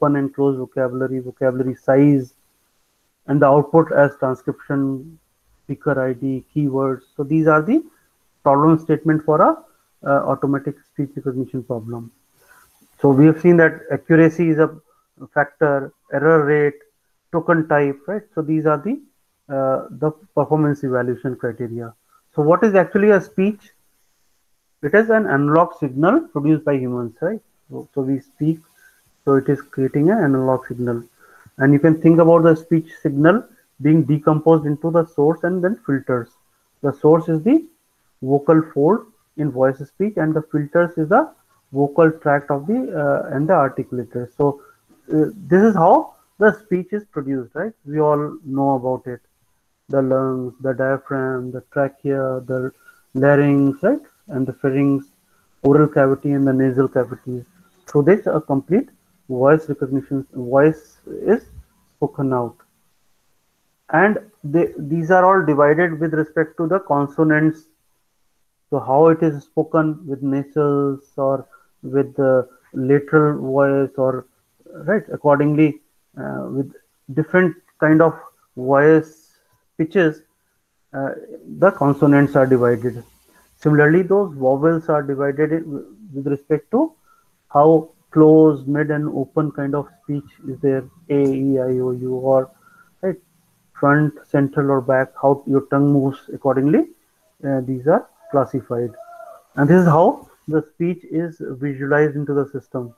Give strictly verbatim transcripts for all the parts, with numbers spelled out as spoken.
open and closed vocabulary, vocabulary size, and the output as transcription, speaker I D, keywords. So these are the problem statement for a uh, automatic speech recognition problem. So we have seen that accuracy is a factor, error rate, token type, right? So these are the uh, the performance evaluation criteria. So what is actually a speech? It is an analog signal produced by humans, right? So, so we speak, so it is creating an analog signal. And you can think about the speech signal being decomposed into the source and then filters. The source is the vocal fold in voice speech, and the filters is the vocal tract of the uh, and the articulator. So uh, this is how the speech is produced, right? We all know about it. The lungs, the diaphragm, the trachea, the larynx, right? And the pharynx, oral cavity, and the nasal cavities. Through this, a complete voice recognition, voice is spoken out. And they, these are all divided with respect to the consonants. So how it is spoken with nasals or with the lateral voice, or right, accordingly uh, with different kind of voice pitches, uh, the consonants are divided. Similarly, those vowels are divided in, with respect to how closed, mid, and open kind of speech is there, A, E, I, O, U, or right, front, central, or back, how your tongue moves accordingly. Uh, these are classified. And this is how the speech is visualized into the system.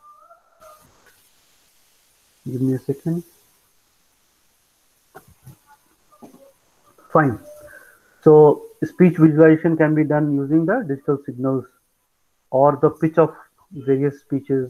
Give me a second. Fine. So speech visualization can be done using the digital signals or the pitch of various speeches.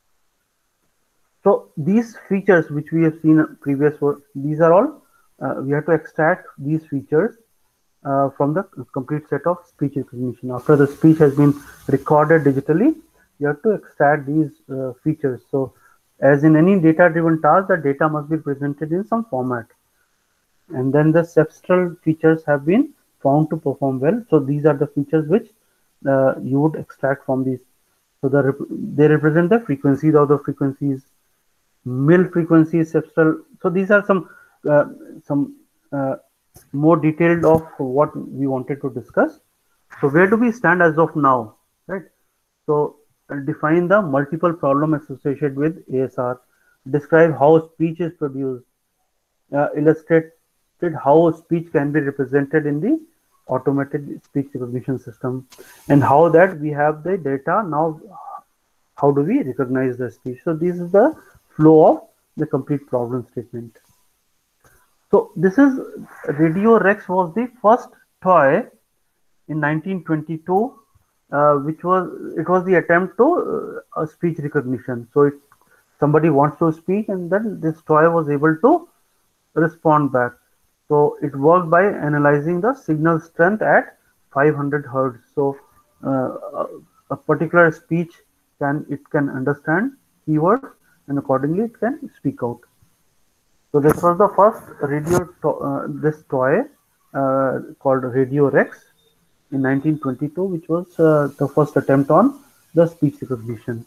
So these features which we have seen previous work, these are all, uh, we have to extract these features uh, from the complete set of speech recognition. After the speech has been recorded digitally, you have to extract these uh, features. So as in any data-driven task, the data must be presented in some format. And then the cepstral features have been found to perform well. So these are the features which uh, you would extract from these. So the rep they represent the frequencies of the frequencies, mil frequencies, cepstral. So these are some uh, some uh, more detailed of what we wanted to discuss. So where do we stand as of now, right? So uh, define the multiple problem associated with A S R, describe how speech is produced, uh, illustrated how speech can be represented in the automated speech recognition system, and how that we have the data now, how do we recognize the speech. So this is the flow of the complete problem statement. So this is Radio Rex was the first toy in nineteen twenty-two, uh, which was it was the attempt to uh, speech recognition. So it, somebody wants to speak, and then this toy was able to respond back. So it worked by analyzing the signal strength at five hundred hertz. So uh, a particular speech can it can understand keywords, and accordingly it can speak out. So this was the first radio to uh, this toy uh, called Radio Rex in nineteen twenty-two, which was uh, the first attempt on the speech recognition.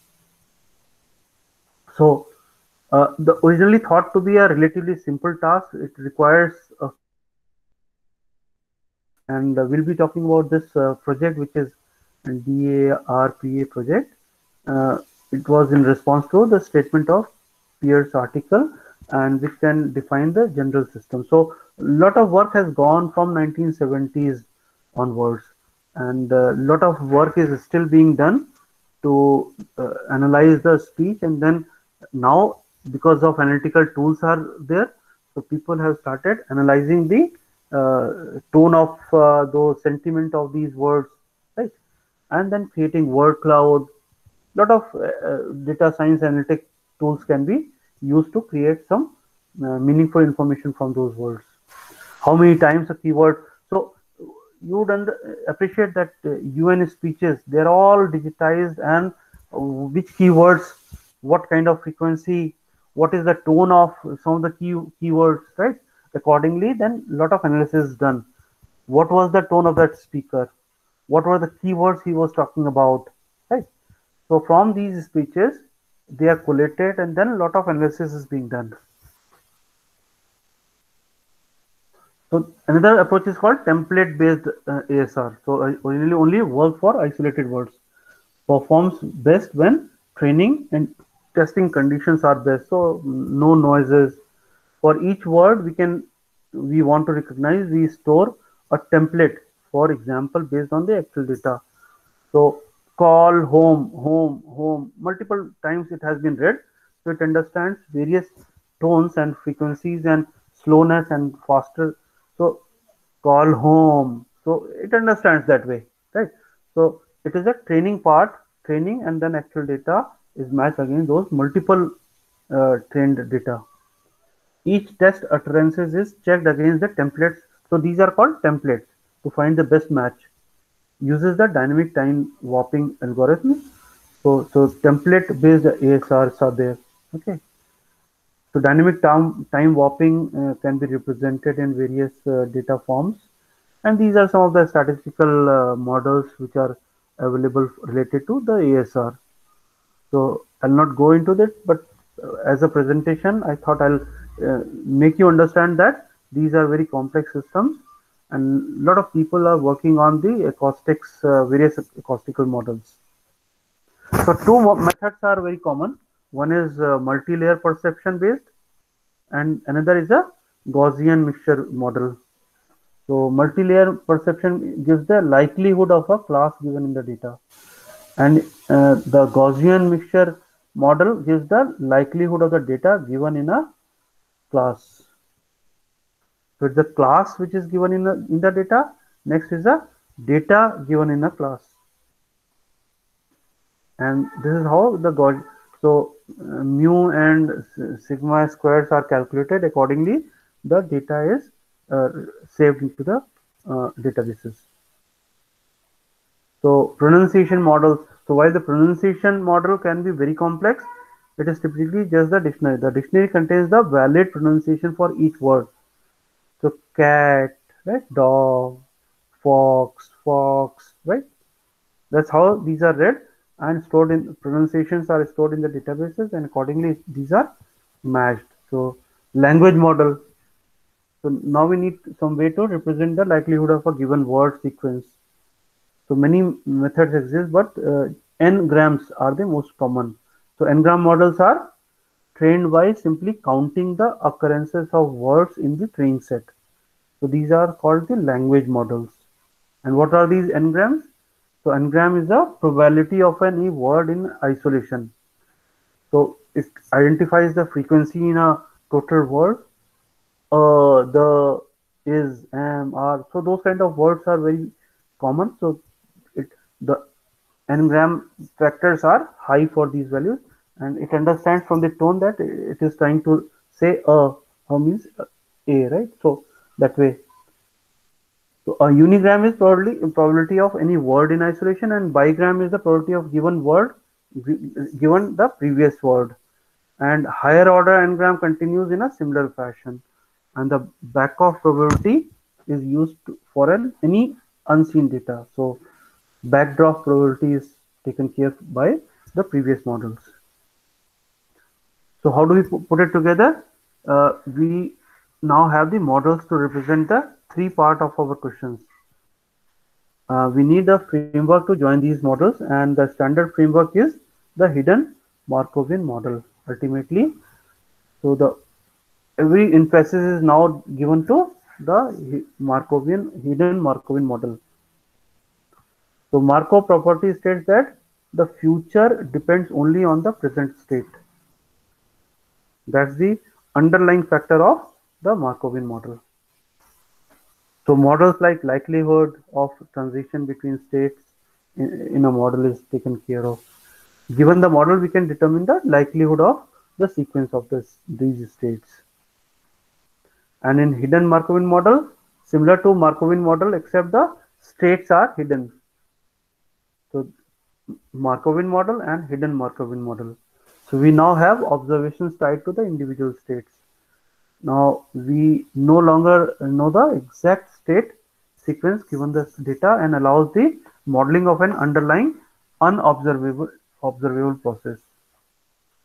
So uh, the originally thought to be a relatively simple task, it requires a, and uh, we'll be talking about this uh, project, which is D A R P A project. Uh, it was in response to the statement of Pierce article, and which can define the general system. So a lot of work has gone from nineteen seventies onwards, and a lot of work is still being done to uh, analyze the speech. And then now, because of analytical tools are there, so people have started analyzing the uh, tone of uh, those sentiment of these words, right? And then creating word cloud. Lot of uh, data science analytic tools can be used to create some uh, meaningful information from those words. How many times a keyword? So you would under, appreciate that uh, U N speeches, they're all digitized, and uh, which keywords, what kind of frequency, what is the tone of some of the key keywords, right? Accordingly, then a lot of analysis is done. What was the tone of that speaker? What were the keywords he was talking about, right? So from these speeches, they are collated, and then a lot of analysis is being done. So another approach is called template based uh, A S R. So uh, originally only work for isolated words. Performs best when training and testing conditions are best. So no noises. For each word we can we want to recognize, we store a template, for example, based on the actual data. So call home, home, home. Multiple times it has been read. So it understands various tones and frequencies and slowness and faster. So call home. So it understands that way, right? So it is a training part, training, and then actual data is matched against those multiple uh, trained data. Each test utterances is checked against the templates. So these are called templates to find the best match. Uses the dynamic time warping algorithm. So, so template based A S Rs are there. Okay. So dynamic time, time warping uh, can be represented in various uh, data forms. And these are some of the statistical uh, models which are available related to the A S R. So I'll not go into that, but uh, as a presentation, I thought I'll uh, make you understand that these are very complex systems, and a lot of people are working on the acoustics, uh, various acoustical models. So two methods are very common. One is uh, multi-layer perception based, and another is a Gaussian mixture model. So multi-layer perception gives the likelihood of a class given in the data, and uh, the Gaussian mixture model gives the likelihood of the data given in a class. So it's the class which is given in the, in the data. Next is the data given in a class. And this is how the Gaussian, so uh, mu and sigma squares are calculated accordingly. The data is uh, saved into the uh, databases. So pronunciation models. So while the pronunciation model can be very complex, it is typically just the dictionary. The dictionary contains the valid pronunciation for each word. So cat, right? Dog, fox, fox, right? That's how these are read and stored in, pronunciations are stored in the databases, and accordingly these are matched. So language model. So now we need some way to represent the likelihood of a given word sequence. So many methods exist, but uh, n-grams are the most common. So n-gram models are trained by simply counting the occurrences of words in the training set. So these are called the language models. And what are these n-grams? So n-gram is the probability of any word in isolation. So it identifies the frequency in a total word. Uh, the, is, am, are. So those kind of words are very common. So it the n-gram factors are high for these values, and it understands from the tone that it is trying to say a, a means a, right? So that way. So a unigram is probably probability of any word in isolation, and bigram is the probability of given word given the previous word. And higher order n-gram continues in a similar fashion, and the back-off probability is used for an any unseen data. So backdraft probability is taken care by the previous models. So how do we put it together? Uh, we now have the models to represent the three part of our questions. Uh, we need a framework to join these models, and the standard framework is the hidden Markovian model. Ultimately, so the every emphasis is now given to the Markovian hidden Markovian model. So Markov property states that the future depends only on the present state. That's the underlying factor of the Markovian model. So models like likelihood of transition between states in, in a model is taken care of. Given the model, we can determine the likelihood of the sequence of this, these states. And in hidden Markovian model, similar to Markovian model, except the states are hidden. So Markovian model and hidden Markovian model. So we now have observations tied to the individual states. Now we no longer know the exact state sequence given the data, and allows the modeling of an underlying unobservable observable process.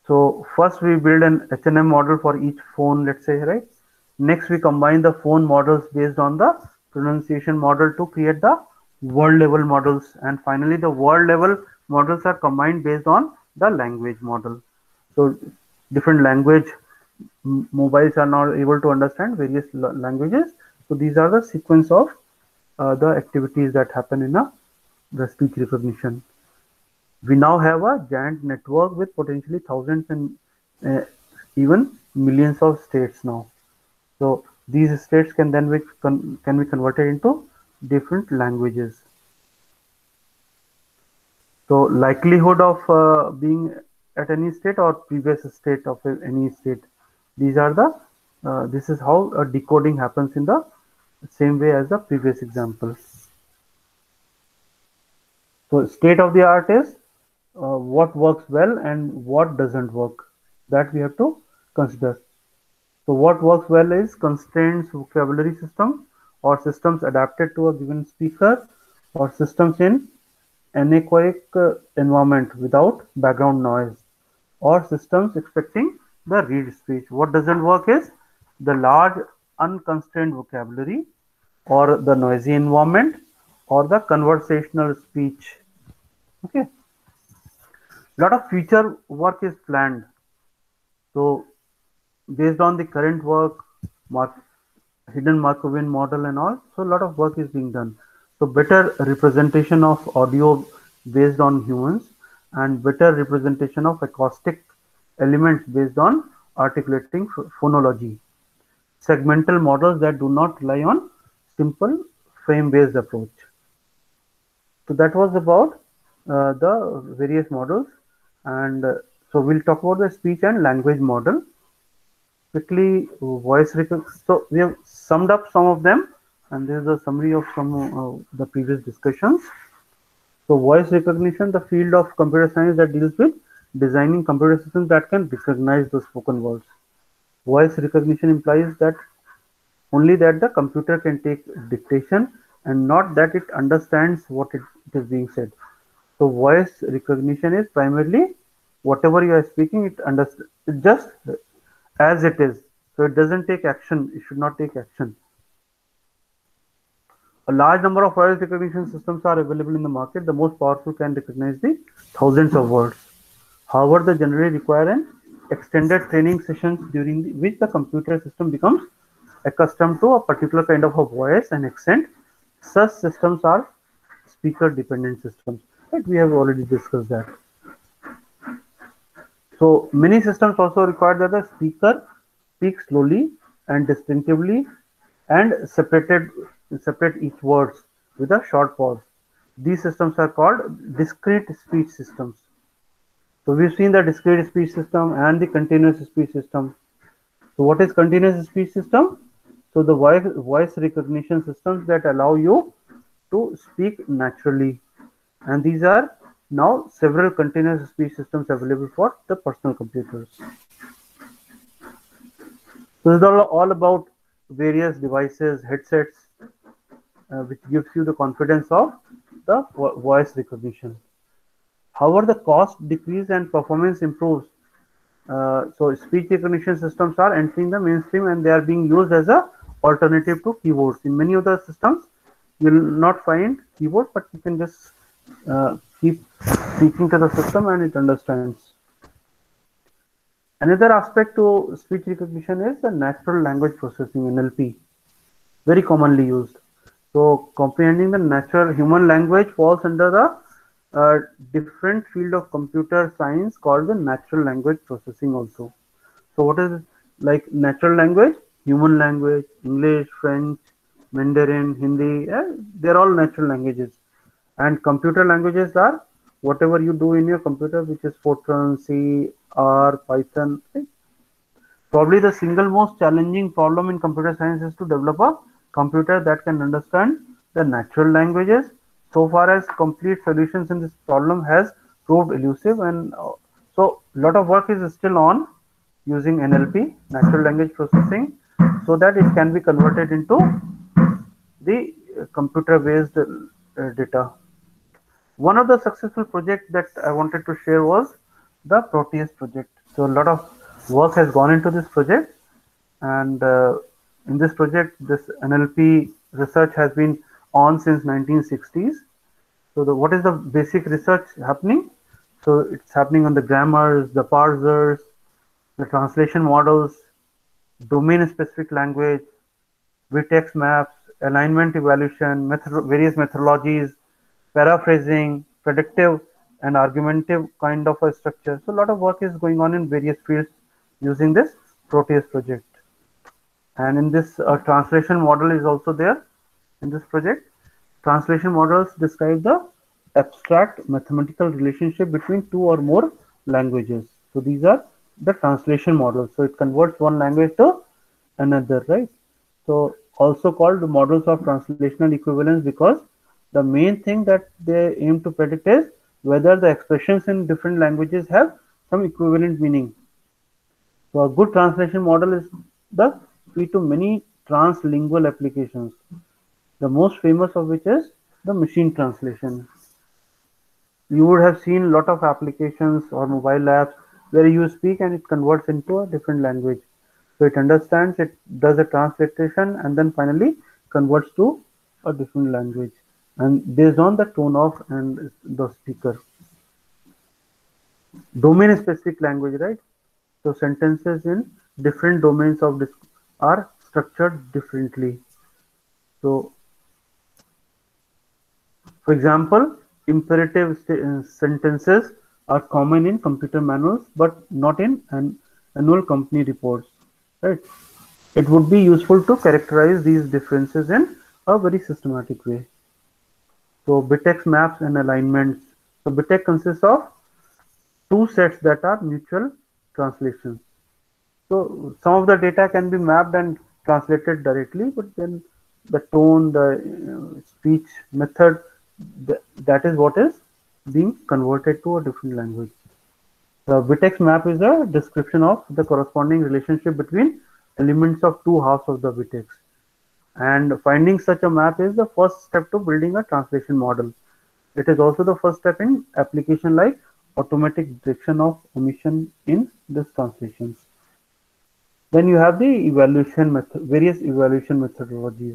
So first we build an H and M model for each phone, let's say, right? Next we combine the phone models based on the pronunciation model to create the world level models, and finally the world level models are combined based on the language model. So different language mobiles are now able to understand various languages. So these are the sequence of uh, the activities that happen in a the speech recognition. We now have a giant network with potentially thousands and uh, even millions of states now. So these states can then be con can be converted into different languages. So likelihood of uh, being at any state or previous state of any state, these are the uh, this is how a decoding happens in the same way as the previous example. So state of the art is uh, what works well and what doesn't work, that we have to consider. So what works well is constraints vocabulary system, or systems adapted to a given speaker, or systems in anechoic uh, environment without background noise, or systems expecting the read speech. What doesn't work is the large unconstrained vocabulary, or the noisy environment, or the conversational speech. Okay, lot of future work is planned. So based on the current work, mark, hidden Markovian model and all, so a lot of work is being done. So better representation of audio based on humans, and better representation of acoustic elements based on articulating phonology. Segmental models that do not rely on simple frame-based approach. So that was about uh, the various models, and uh, so we'll talk about the speech and language model. Quickly, voice recognition. So we have summed up some of them, and this is a summary of some of uh, the previous discussions. So voice recognition, the field of computer science that deals with designing computer systems that can recognize the spoken words. Voice recognition implies that only that the computer can take dictation, and not that it understands what it, it is being said. So voice recognition is primarily whatever you are speaking, it understands it just as it is. So it doesn't take action, it should not take action. A large number of voice recognition systems are available in the market. The most powerful can recognize the thousands of words. However, they generally require an extended training sessions during the, which the computer system becomes accustomed to a particular kind of a voice and accent. Such systems are speaker dependent systems. Right? We have already discussed that. So many systems also require that the speaker speaks slowly and distinctively and separated separate each words with a short pause. These systems are called discrete speech systems. So we've seen the discrete speech system and the continuous speech system. So what is continuous speech system? So the voice voice recognition systems that allow you to speak naturally, and these are now several continuous speech systems available for the personal computers. So this is all, all about various devices, headsets, uh, which gives you the confidence of the vo voice recognition. However, the cost decrease and performance improves. Uh, so speech recognition systems are entering the mainstream, and they are being used as a alternative to keyboards. In many of the systems, you will not find keyboard, but you can just uh, keep speaking to the system and it understands. Another aspect to speech recognition is the natural language processing, N L P, very commonly used. So comprehending the natural human language falls under the uh, different field of computer science called the natural language processing also. So what is it? Like natural language? Human language, English, French, Mandarin, Hindi, yeah, they're all natural languages. And computer languages are whatever you do in your computer, which is Fortran, C, R, Python. Right? Probably the single most challenging problem in computer science is to develop a computer that can understand the natural languages. So far as complete solutions in this problem has proved elusive, and uh, so a lot of work is still on using N L P, natural language processing, so that it can be converted into the computer based uh, data. One of the successful projects that I wanted to share was the Proteus project. So a lot of work has gone into this project, and uh, in this project, this N L P research has been on since nineteen sixties. So the, what is the basic research happening? So it's happening on the grammars, the parsers, the translation models, domain-specific language, vtext maps, alignment evaluation, method, various methodologies, paraphrasing, predictive and argumentative kind of a structure. So a lot of work is going on in various fields using this Proteus project. And in this uh, translation model is also there in this project. Translation models describe the abstract mathematical relationship between two or more languages. So these are the translation models. So it converts one language to another, right? So also called models of translational equivalence, because the main thing that they aim to predict is whether the expressions in different languages have some equivalent meaning. So a good translation model is the key to many translingual applications, the most famous of which is the machine translation. You would have seen a lot of applications or mobile apps where you speak and it converts into a different language. So it understands, it does a translation, and then finally converts to a different language, and based on the tone of and the speaker. Domain specific language, right? So sentences in different domains of this are structured differently. So for example, imperative sentences are common in computer manuals but not in an annual company reports, right? It would be useful to characterize these differences in a very systematic way. So BitTeX maps and alignments. So BitTeX consists of two sets that are mutual translations. So some of the data can be mapped and translated directly, but then the tone, the uh, speech method, th that is what is being converted to a different language. The BitTeX map is a description of the corresponding relationship between elements of two halves of the BitTeX. And finding such a map is the first step to building a translation model. It is also the first step in application like automatic detection of omission in these translations. Then you have the evaluation method, various evaluation methodologies.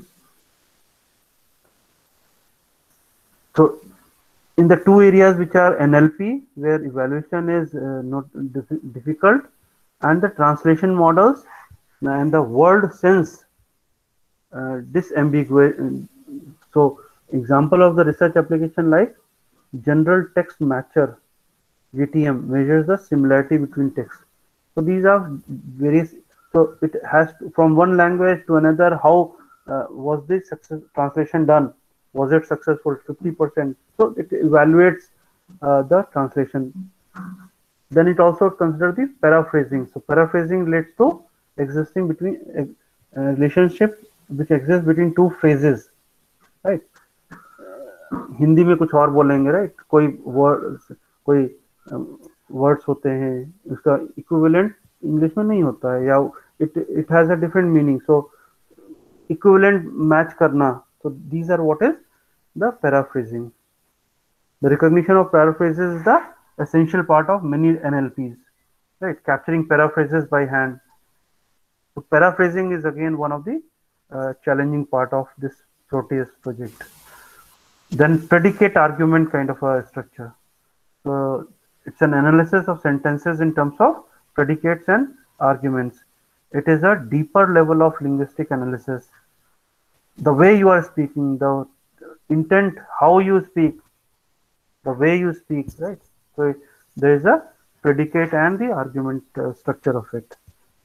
So in the two areas which are N L P, where evaluation is uh, not difficult, and the translation models and the word sense uh, disambiguate. So example of the research application like general text matcher, G T M, measures the similarity between text. So these are various, so it has to, from one language to another, how uh, was this success, translation done? Was it successful? fifty percent. So it evaluates uh, the translation. Then it also considers the paraphrasing. So paraphrasing relates to existing between uh, relationship which exists between two phrases, right? Hindi में कुछ और बोलेंगे, right? कोई word कोई words होते हैं, उसका equivalent English में नहीं होता है, या it it has a different meaning. So equivalent match करना. So these are what is the paraphrasing. The recognition of paraphrases is the essential part of many N L Ps, right? Capturing paraphrases by hand. So paraphrasing is again one of the uh, challenging part of this Proteus project. Then predicate argument kind of a structure. So it's an analysis of sentences in terms of predicates and arguments. It is a deeper level of linguistic analysis. The way you are speaking, the intent, how you speak, the way you speak, right? So there is a predicate and the argument uh, structure of it.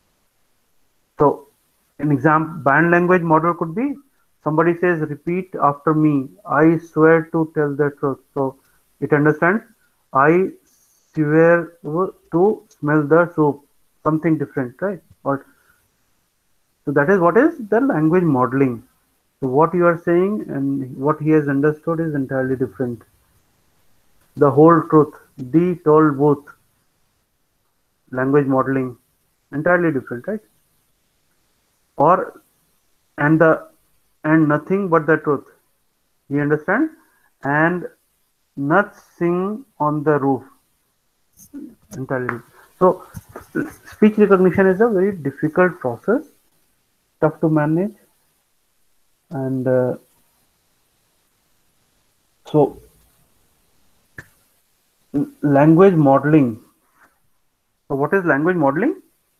So an example, band language model could be, somebody says, repeat after me, I swear to tell the truth. So it understands, I swear to smell the soup, something different, right? Or so that is what is the language modeling. So what you are saying and what he has understood is entirely different. The whole truth, the told both, language modeling, entirely different, right? Or and the and nothing but the truth, you understand? And nuts sing on the roof, entirely. So speech recognition is a very difficult process, tough to manage, and uh, so language modeling. So what is language modeling?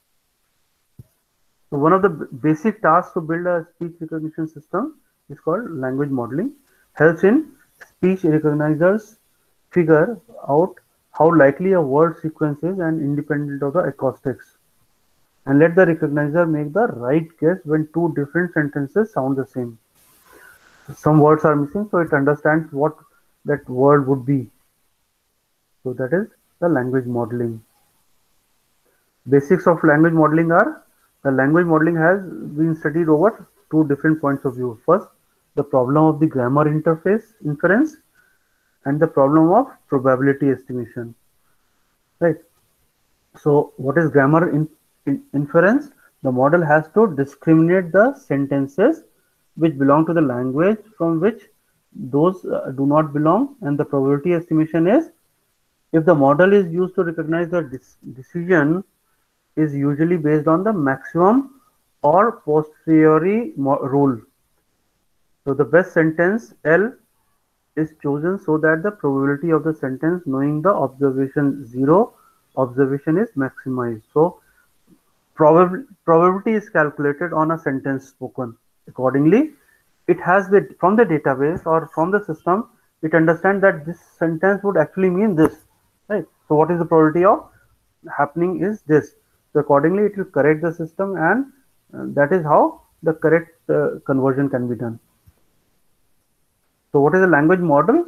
So one of the basic tasks to build a speech recognition system is called language modeling. Helps in speech recognizers figure out how likely a word sequence is and independent of the acoustics, and let the recognizer make the right guess when two different sentences sound the same. Some words are missing, so it understands what that word would be. So that is the language modeling. Basics of language modeling are, the language modeling has been studied over two different points of view. First, the problem of the grammar interface inference and the problem of probability estimation. Right. So what is grammar in, in inference? The model has to discriminate the sentences which belong to the language from which those uh, do not belong, and the probability estimation is, if the model is used to recognize the decision is usually based on the maximum or posteriori rule. So the best sentence L is chosen so that the probability of the sentence knowing the observation zero observation is maximized. So probab probability is calculated on a sentence spoken. Accordingly, it has the, from the database or from the system, it understands that this sentence would actually mean this, right? So what is the probability of happening is this. So accordingly, it will correct the system, and uh, that is how the correct uh, conversion can be done. So what is a language model?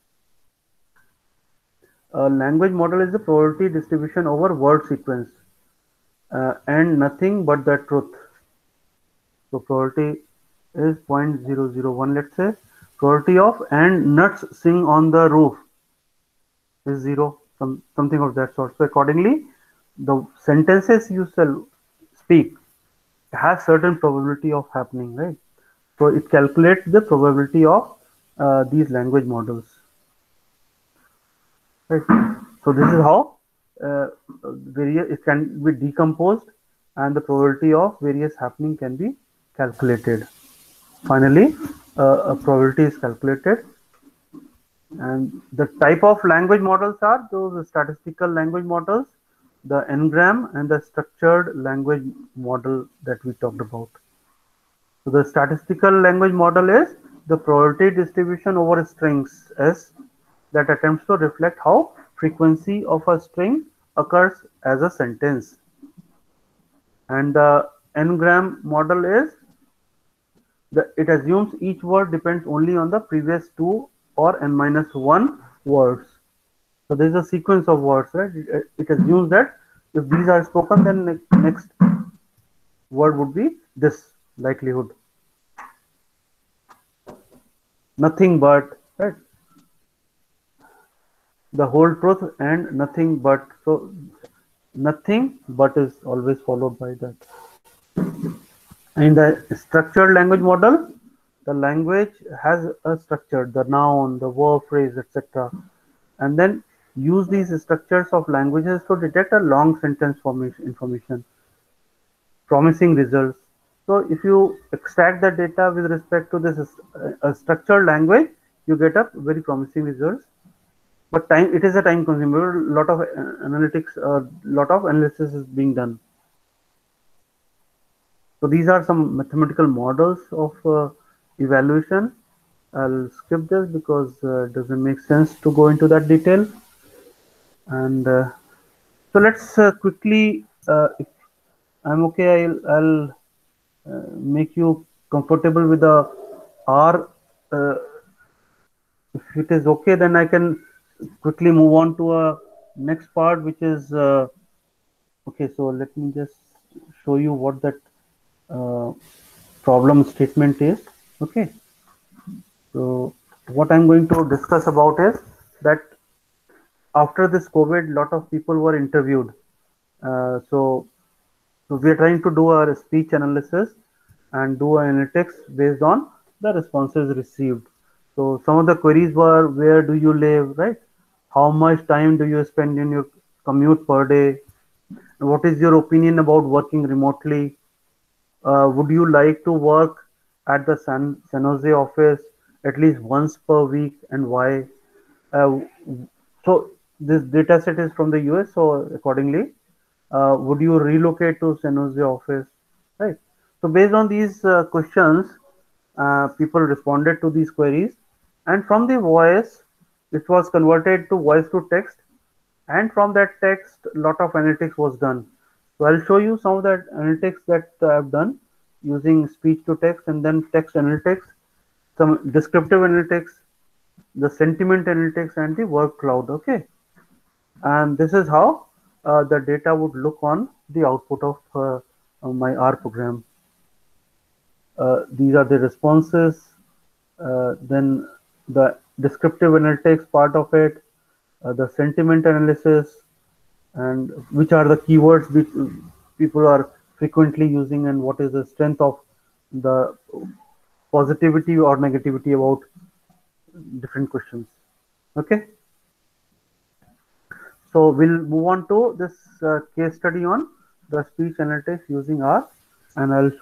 A language model is the probability distribution over word sequence uh, and nothing but the truth. So probability is zero point zero zero one, let's say. Probability of and nuts sing on the roof is zero, some, something of that sort. So accordingly, the sentences you shall speak has certain probability of happening, right? So it calculates the probability of uh, these language models, right? So this is how uh, various, it can be decomposed, and the probability of various happening can be calculated. Finally, uh, a probability is calculated, and the type of language models are those statistical language models, the N-gram, and the structured language model that we talked about. So the statistical language model is the probability distribution over strings S that attempts to reflect how frequency of a string occurs as a sentence. And the N-gram model is the, it assumes each word depends only on the previous two or n minus one words. So there is a sequence of words, right? It, it assumes that if these are spoken, then next, next word would be this likelihood. Nothing but, right? The whole truth and nothing but. So nothing but is always followed by that. In the structured language model, the language has a structure, the noun, the verb, phrase, et cetera, and then use these structures of languages to detect a long sentence formation information, promising results. So if you extract the data with respect to this uh, structured language, you get a very promising results. But time, it is a time consumer. A lot of uh, analytics, a uh, lot of analysis is being done. So these are some mathematical models of uh, evaluation. I'll skip this because uh, it doesn't make sense to go into that detail. And uh, so let's uh, quickly, uh, if I'm okay, I'll, I'll uh, make you comfortable with the R. Uh, if it is okay, then I can quickly move on to a next part, which is uh, okay. So let me just show you what that uh, problem statement is. Okay. So what I'm going to discuss about is that after this COVID, a lot of people were interviewed. Uh, so, so we are trying to do a speech analysis and do analytics based on the responses received. So some of the queries were, where do you live, right? How much time do you spend in your commute per day? What is your opinion about working remotely? Uh, would you like to work at the San, San Jose office at least once per week, and why? Uh, so this data set is from the U S, so accordingly, uh, would you relocate to San Jose office? Right. So based on these uh, questions, uh, people responded to these queries, and from the voice, it was converted to voice to text, and from that text, a lot of analytics was done. So I'll show you some of that analytics that uh, I've done using speech to text and then text analytics, some descriptive analytics, the sentiment analytics, and the word cloud. Okay, and this is how uh, the data would look on the output of uh, uh, my R program. Uh, these are the responses, uh, then the descriptive analytics part of it, uh, the sentiment analysis, and which are the keywords which people are frequently using, and what is the strength of the positivity or negativity about different questions. Okay, so we'll move on to this uh, case study on the speech analytics using R, and I'll